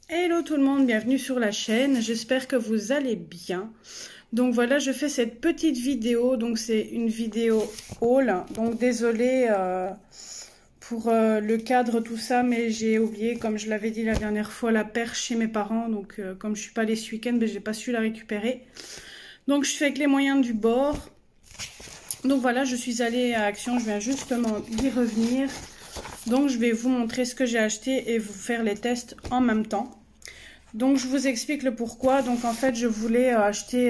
Hello tout le monde, bienvenue sur la chaîne, j'espère que vous allez bien. Donc voilà, je fais cette petite vidéo, donc c'est une vidéo haul, donc désolée pour le cadre, tout ça, mais j'ai oublié, comme je l'avais dit la dernière fois, la perche chez mes parents, donc comme je suis pas allée ce week-end, ben, j'ai pas su la récupérer. Donc je fais avec les moyens du bord. Donc voilà, je suis allée à Action, je viens justement d'y revenir. Donc je vais vous montrer ce que j'ai acheté et vous faire les tests en même temps. Donc je vous explique le pourquoi. Donc en fait je voulais acheter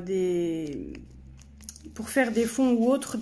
pour faire des fonds ou autres,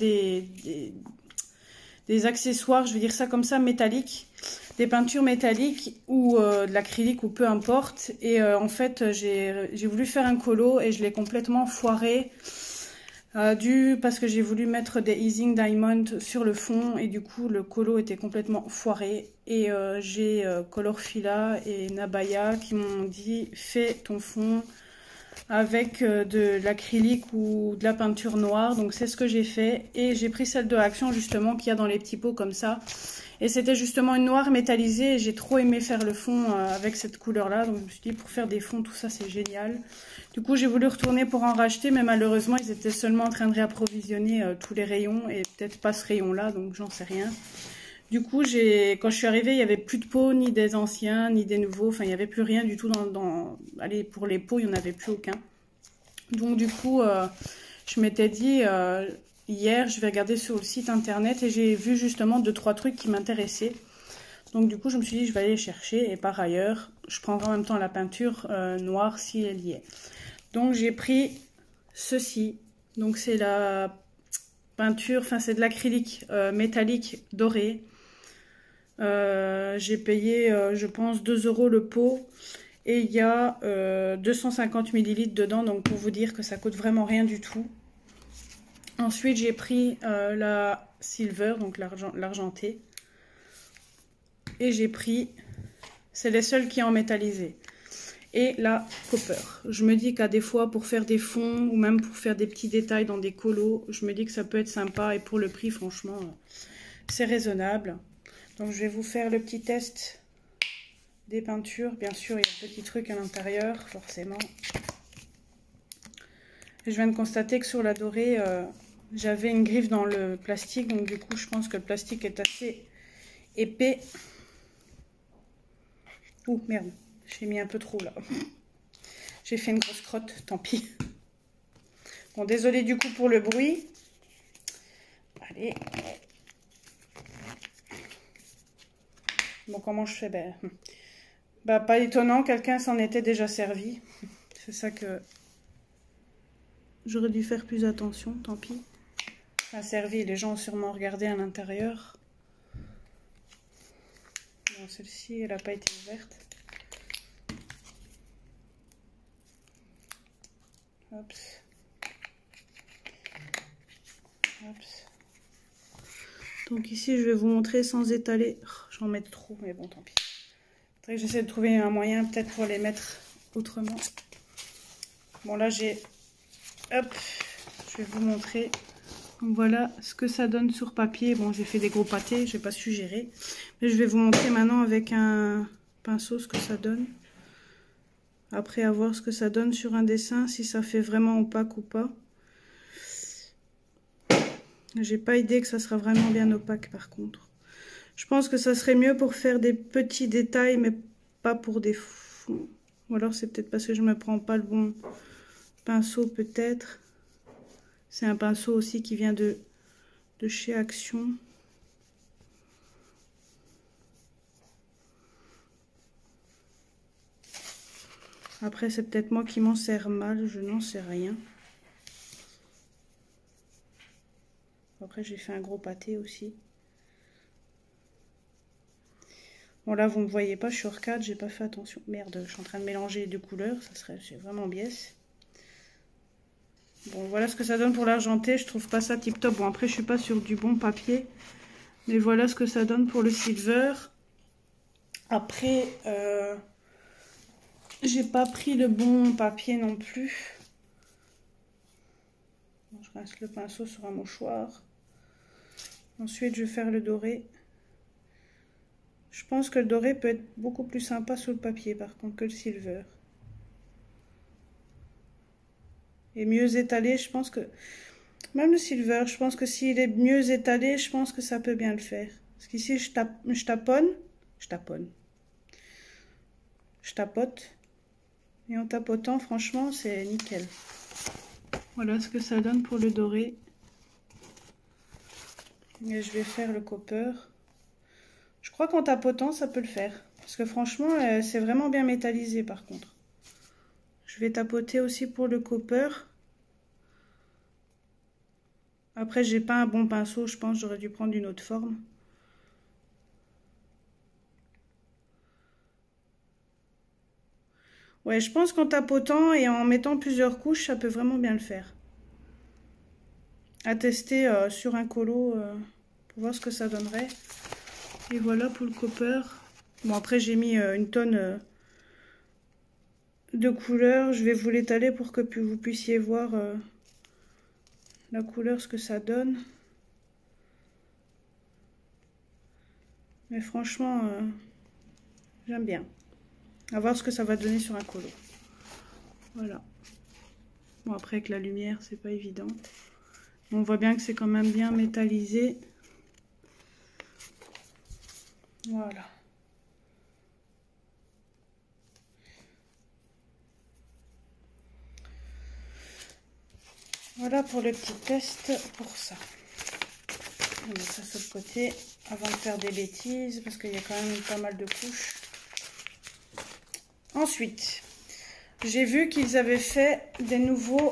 des accessoires, je vais dire ça comme ça, métalliques. Des peintures métalliques ou de l'acrylique ou peu importe. Et en fait j'ai voulu faire un colo et je l'ai complètement foiré. Parce que j'ai voulu mettre des Easing Diamond sur le fond et du coup le colo était complètement foiré et j'ai Colorfila et Nabaya qui m'ont dit fais ton fond avec de l'acrylique ou de la peinture noire, donc c'est ce que j'ai fait et j'ai pris celle de Action justement qu'il y a dans les petits pots comme ça et c'était justement une noire métallisée et j'ai trop aimé faire le fond avec cette couleur là, donc je me suis dit pour faire des fonds tout ça c'est génial. Du coup j'ai voulu retourner pour en racheter mais malheureusement ils étaient seulement en train de réapprovisionner tous les rayons et peut-être pas ce rayon là, donc j'en sais rien. Du coup, quand je suis arrivée, il n'y avait plus de pots, ni des anciens, ni des nouveaux. Enfin, il n'y avait plus rien du tout Allez, pour les pots, il n'y en avait plus aucun. Donc, du coup, je m'étais dit, hier, je vais regarder sur le site internet et j'ai vu justement 2-3 trucs qui m'intéressaient. Donc, du coup, je me suis dit, je vais aller les chercher. Et par ailleurs, je prendrai en même temps la peinture noire si elle y est. Donc, j'ai pris ceci. Donc, c'est la peinture, enfin, c'est de l'acrylique métallique doré. J'ai payé, je pense, 2 € le pot. Et il y a 250 ml dedans. Donc pour vous dire que ça coûte vraiment rien du tout. Ensuite, j'ai pris la silver, donc l'argenté. Et j'ai pris, c'est les seuls qui ont métallisé. Et la copper. Je me dis qu'à des fois, pour faire des fonds ou même pour faire des petits détails dans des colos, je me dis que ça peut être sympa. Et pour le prix, franchement, c'est raisonnable. Donc je vais vous faire le petit test des peintures. Bien sûr, il y a un petit truc à l'intérieur, forcément. Et je viens de constater que sur la dorée, j'avais une griffe dans le plastique. Donc du coup, je pense que le plastique est assez épais. Ouh, merde, j'ai mis un peu trop là. J'ai fait une grosse crotte, tant pis. Bon, désolé du coup pour le bruit. Allez. Bon, comment je fais? Bah, pas étonnant, quelqu'un s'en était déjà servi. C'est ça que j'aurais dû faire plus attention, tant pis. Ça a servi, les gens ont sûrement regardé à l'intérieur. Bon, celle-ci, elle n'a pas été ouverte. Hops. Hops. Donc ici, je vais vous montrer sans étaler. J'en mets trop, mais bon, tant pis. Faudrait que j'essaie de trouver un moyen peut-être pour les mettre autrement. Bon, là, j'ai... Hop, je vais vous montrer. Donc, voilà ce que ça donne sur papier. Bon, j'ai fait des gros pâtés, je n'ai pas su gérer. Mais je vais vous montrer maintenant avec un pinceau ce que ça donne. Après, à voir ce que ça donne sur un dessin, si ça fait vraiment opaque ou pas. J'ai pas idée que ça sera vraiment bien opaque par contre. Je pense que ça serait mieux pour faire des petits détails, mais pas pour des fonds. Ou alors c'est peut-être parce que je me prends pas le bon pinceau peut-être. C'est un pinceau aussi qui vient de chez Action. Après c'est peut-être moi qui m'en sers mal, je n'en sais rien. Après j'ai fait un gros pâté aussi. Bon là vous ne me voyez pas, je suis hors cadre, j'ai pas fait attention. Merde, je suis en train de mélanger les deux couleurs, c'est vraiment biais. Bon voilà ce que ça donne pour l'argenté, je trouve pas ça tip top. Bon après je suis pas sur du bon papier. Mais voilà ce que ça donne pour le silver. Après j'ai pas pris le bon papier non plus. Bon, je rince le pinceau sur un mouchoir. Ensuite je vais faire le doré. Je pense que le doré peut être beaucoup plus sympa sous le papier par contre que le silver. Et mieux étalé, je pense que... Même le silver, je pense que s'il est mieux étalé, je pense que ça peut bien le faire. Parce qu'ici, je tapote. Et en tapotant, franchement, c'est nickel. Voilà ce que ça donne pour le doré. Et je vais faire le copper. Je crois qu'en tapotant, ça peut le faire. Parce que franchement, c'est vraiment bien métallisé par contre. Je vais tapoter aussi pour le copper. Après, j'ai pas un bon pinceau, je pense que j'aurais dû prendre une autre forme. Ouais, je pense qu'en tapotant et en mettant plusieurs couches, ça peut vraiment bien le faire. À tester sur un colo pour voir ce que ça donnerait. Et voilà pour le copper. Bon, après, j'ai mis une tonne de couleurs. Je vais vous l'étaler pour que vous puissiez voir la couleur, ce que ça donne. Mais franchement, j'aime bien. À voir ce que ça va donner sur un colo. Voilà. Bon, après, avec la lumière, c'est pas évident. On voit bien que c'est quand même bien métallisé. Voilà. Voilà pour le petit test pour ça. On met ça sur le côté avant de faire des bêtises parce qu'il y a quand même pas mal de couches. Ensuite, j'ai vu qu'ils avaient fait des nouveaux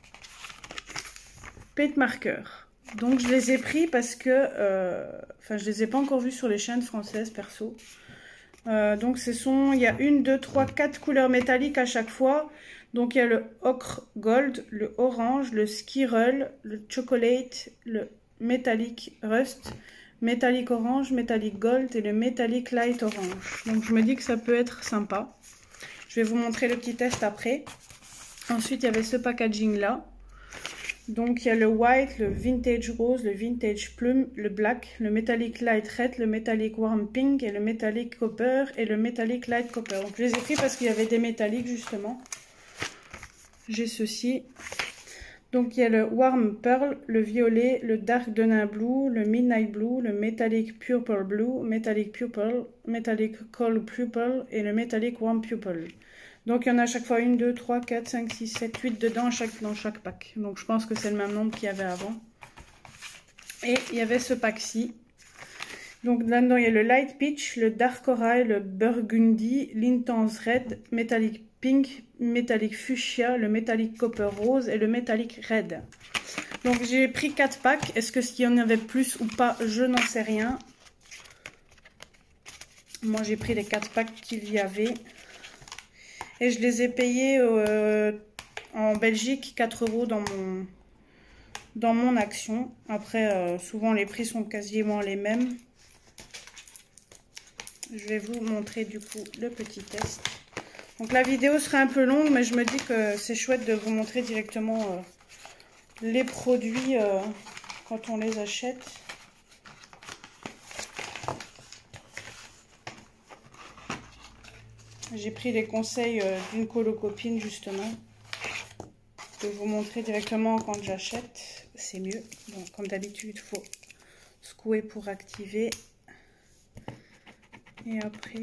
paint marqueurs. Donc je les ai pris parce que, je les ai pas encore vus sur les chaînes françaises perso. Donc il y a 1, 2, 3, 4 couleurs métalliques à chaque fois. Donc il y a le ocre gold, le orange, le squirrel, le chocolate, le métallique rust, métallique orange, métallique gold et le métallique light orange. Donc je me dis que ça peut être sympa. Je vais vous montrer le petit test après. Ensuite il y avait ce packaging là. Donc il y a le white, le vintage rose, le vintage plume, le black, le metallic light red, le metallic warm pink et le metallic copper et le metallic light copper. Donc je les ai pris parce qu'il y avait des métalliques justement. J'ai ceci. Donc il y a le warm pearl, le violet, le dark denim blue, le midnight blue, le metallic purple blue, metallic purple, metallic cold purple et le metallic warm purple. Donc il y en a à chaque fois 1, 2, 3, 4, 5, 6, 7, 8 dedans dans chaque pack. Donc je pense que c'est le même nombre qu'il y avait avant. Et il y avait ce pack-ci. Donc là-dedans il y a le light peach, le dark corail, le burgundy, l'intense red, metallic pink, metallic fuchsia, le metallic copper rose et le metallic red. Donc j'ai pris 4 packs. Est-ce que s'il y en avait plus ou pas, je n'en sais rien. Moi j'ai pris les 4 packs qu'il y avait. Et je les ai payés en Belgique 4 € dans mon action. Après, souvent les prix sont quasiment les mêmes. Je vais vous montrer du coup le petit test. Donc la vidéo sera un peu longue, mais je me dis que c'est chouette de vous montrer directement les produits quand on les achète. J'ai pris les conseils d'une colocopine justement. De vous montrer directement quand j'achète, c'est mieux. Bon, comme d'habitude, il faut secouer pour activer. Et après,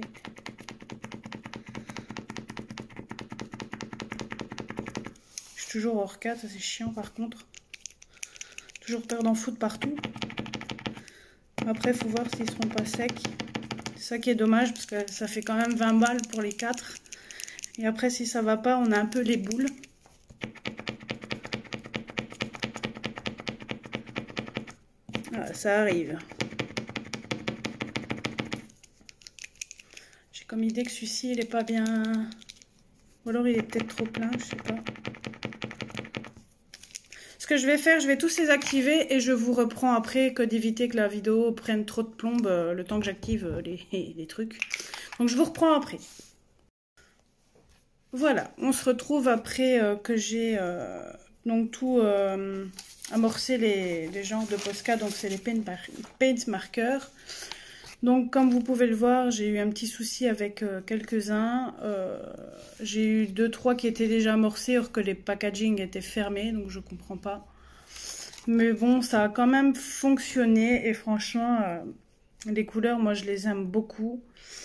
je suis toujours hors 4, ça c'est chiant par contre. Toujours perdre en foot partout. Après, il faut voir s'ils seront pas secs. C'est ça qui est dommage parce que ça fait quand même 20 balles pour les 4. Et après, si ça va pas, on a un peu les boules. Voilà, ça arrive. J'ai comme idée que celui-ci, il est pas bien... Ou alors il est peut-être trop plein, je sais pas. Ce que je vais faire, je vais tous les activer et je vous reprends après, que d'éviter que la vidéo prenne trop de plombe le temps que j'active les trucs. Donc je vous reprends après. Voilà, on se retrouve après que j'ai donc tout amorcé les genres de Posca, donc c'est les paint markers. Donc comme vous pouvez le voir, j'ai eu un petit souci avec quelques-uns. J'ai eu 2-3 qui étaient déjà amorcés alors que les packaging étaient fermés, donc je comprends pas. Mais bon, ça a quand même fonctionné et franchement, les couleurs, moi je les aime beaucoup.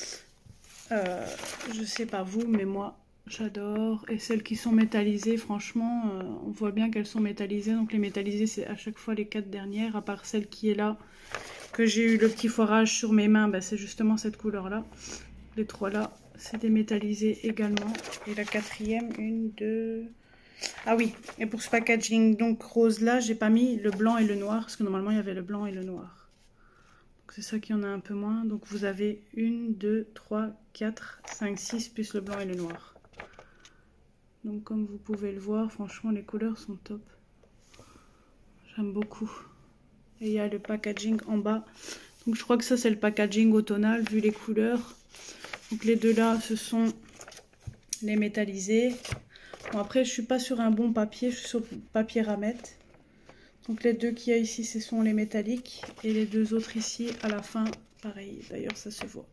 Je sais pas vous, mais moi j'adore. Et celles qui sont métallisées, franchement, on voit bien qu'elles sont métallisées. Donc les métallisées, c'est à chaque fois les 4 dernières, à part celle qui est là, que j'ai eu le petit foirage sur mes mains, bah, c'est justement cette couleur-là. Les 3 là, c'est des métallisés également. Et la 4e, 1, 2... Ah oui, et pour ce packaging donc rose là, j'ai pas mis le blanc et le noir, parce que normalement il y avait le blanc et le noir. C'est ça qu'il y en a un peu moins. Donc vous avez 1, 2, 3, 4, 5, 6 plus le blanc et le noir. Donc comme vous pouvez le voir, franchement les couleurs sont top. J'aime beaucoup. Et il y a le packaging en bas. Donc je crois que ça c'est le packaging automnal vu les couleurs. Donc les deux là ce sont les métallisés. Bon après je suis pas sur un bon papier, je suis sur papier ramette. Donc les deux qu'il y a ici, ce sont les métalliques. Et les deux autres ici, à la fin, pareil. D'ailleurs, ça se voit.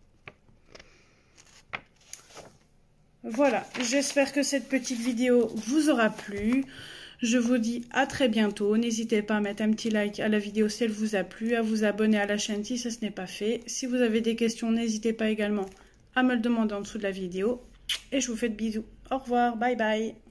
Voilà, j'espère que cette petite vidéo vous aura plu. Je vous dis à très bientôt. N'hésitez pas à mettre un petit like à la vidéo si elle vous a plu, à vous abonner à la chaîne si ce n'est pas fait. Si vous avez des questions, n'hésitez pas également à me le demander en dessous de la vidéo. Et je vous fais de bisous. Au revoir, bye bye.